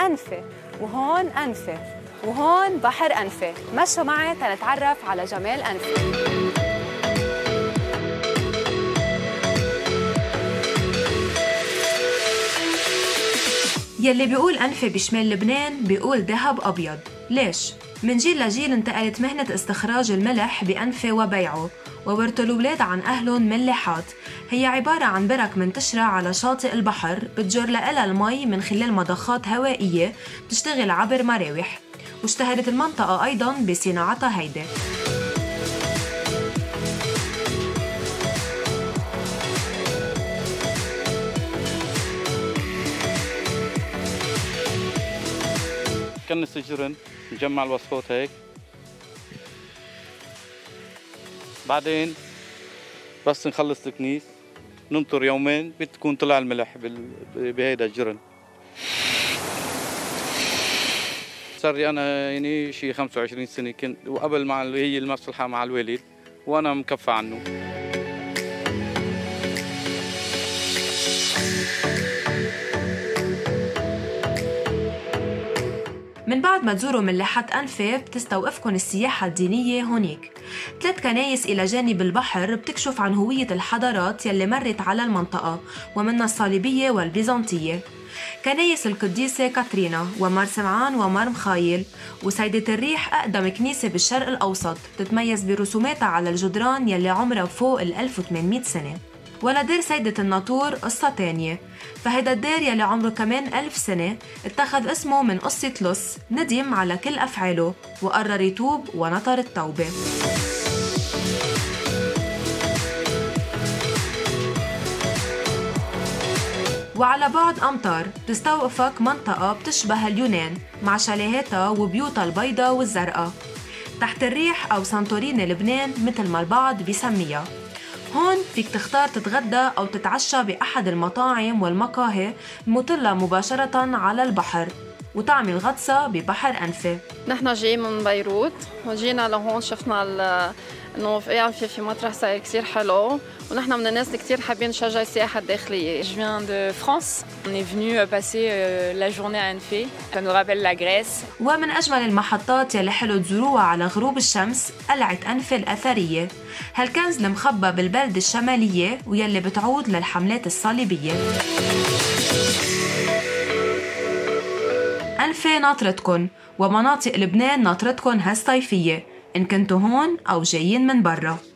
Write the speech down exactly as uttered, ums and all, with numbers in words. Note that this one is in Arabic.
أنفة، وهون أنفة، وهون بحر أنفة. مشوا معي تنتعرف على جمال أنفة. يلي بيقول أنفة بشمال لبنان بيقول ذهب أبيض. ليش؟ من جيل لجيل انتقلت مهنة استخراج الملح بأنفة وبيعه، وورثوا الأولاد عن أهلهم ملاحات. هي عبارة عن برك منتشرة على شاطئ البحر بتجر لها المي من خلال مضخات هوائية بتشتغل عبر مراوح، واشتهرت المنطقة أيضاً بصناعتها هيدي. كنس الجرن، نجمع الوصفات هيك، بعدين بس نخلص الكنيس ننطر يومين بتكون طلع الملح بهيدا الجرن. صار لي انا يعني شي خمسة وعشرين سنة كنت، وقبل مع هي المصلحة مع الوالد وانا مكفى عنه. من بعد ما تزوروا ملاحات أنفة بتستوقفكن السياحة الدينية هونيك. ثلاث كنايس إلى جانب البحر بتكشف عن هوية الحضارات يلي مرت على المنطقة، ومنها الصليبية والبيزنطية. كنايس القديسة كاترينا ومار سمعان ومار مخايل وسيدة الريح أقدم كنيسة بالشرق الأوسط، تتميز برسوماتها على الجدران يلي عمرها فوق ال ألف وثمانمئة سنة. ولا دير سيدة الناطور قصة تانية، فهيدا الدير يلي عمره كمان ألف سنة اتخذ اسمه من قصة لص ندم على كل أفعاله وقرر يتوب ونطر التوبة. وعلى بعد أمتار تستوقفك منطقة بتشبه اليونان مع شاليهاتها وبيوتها البيضاء والزرقاء تحت الريح أو سانتوريني لبنان مثل ما البعض بيسميها. هون فيك تختار تتغدى أو تتعشى بأحد المطاعم والمقاهي المطلة مباشرة على البحر وتعمل غطسة ببحر أنفة. نحن جايين من بيروت وجينا لهون، شفنا إنه في أنفة في مطرح ساير كتير حلو، ونحن من الناس اللي كتير حابين نشجع السياحة الداخلية. Je viens de France. On est venu passer la journée à Anfé. Ça nous rappelle la Grèce. ومن أجمل المحطات يلي حلو تزوروها على غروب الشمس قلعة أنفة الأثرية، هالكنز المخبى بالبلدة الشمالية ويلي بتعود للحملات الصليبية. أنفة ناطرتكن، ومناطق لبنان ناطرتكن هالصيفية إن كنتوا هون أو جايين من برا.